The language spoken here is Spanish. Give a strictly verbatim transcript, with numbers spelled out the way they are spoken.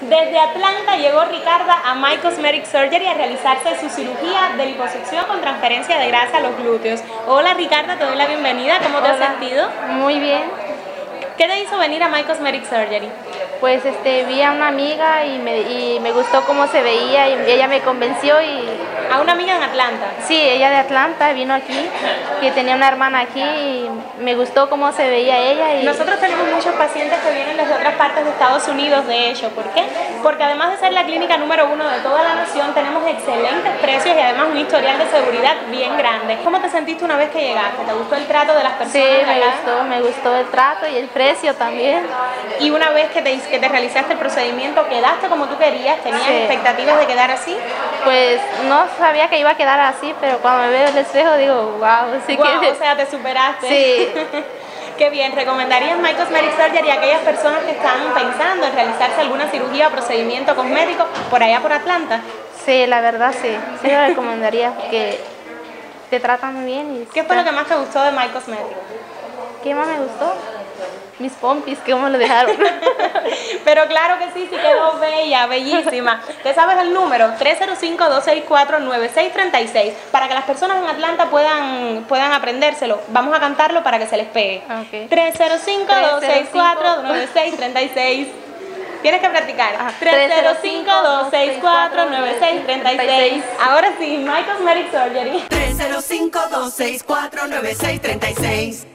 Desde Atlanta llegó Ricarda a My Cosmetic Surgery a realizarse su cirugía de liposucción con transferencia de grasa a los glúteos. Hola Ricarda, te doy la bienvenida. ¿Cómo te Hola. has sentido? Muy bien. ¿Qué te hizo venir a My Cosmetic Surgery? Pues este, vi a una amiga y me, y me gustó cómo se veía y ella me convenció y... A una amiga en Atlanta. Sí, ella de Atlanta vino aquí, que tenía una hermana aquí y me gustó cómo se veía ella. Y... Nosotros tenemos muchos pacientes que vienen desde otras partes de Estados Unidos, de hecho. ¿Por qué? Porque además de ser la clínica número uno de toda la nación, tenemos excelentes precios y además un historial de seguridad bien grande. ¿Cómo te sentiste una vez que llegaste? ¿Te gustó el trato de las personas? Sí, me gustó, me gustó el trato y el precio también. Y una vez que te, que te realizaste el procedimiento, ¿quedaste como tú querías? ¿Tenías Sí. expectativas de quedar así? Pues no sabía que iba a quedar así, pero cuando me veo en el espejo digo, wow, sí Wow, que... o sea, te superaste. Sí. Qué bien. ¿Recomendarías My Cosmetic Surgery a aquellas personas que están pensando en realizarse alguna cirugía o procedimiento cosmético por allá por Atlanta? Sí, la verdad sí. Sí lo recomendaría porque te tratan muy bien. Y ¿Qué fue lo que más te gustó de My Cosmetic? ¿Qué más me gustó? Mis pompis, ¿cómo lo dejaron? Pero claro que sí, sí quedó bella, bellísima. ¿Te sabes el número? tres cero cinco, dos seis cuatro, nueve seis tres seis. Para que las personas en Atlanta puedan, puedan aprendérselo. Vamos a cantarlo para que se les pegue. Okay. tres cero cinco, dos seis cuatro, nueve seis tres seis. Tienes que practicar. tres cero cinco, dos seis cuatro, nueve seis tres seis. Ahora sí, My Cosmetic Surgery. tres cero cinco, dos seis cuatro, nueve seis tres seis.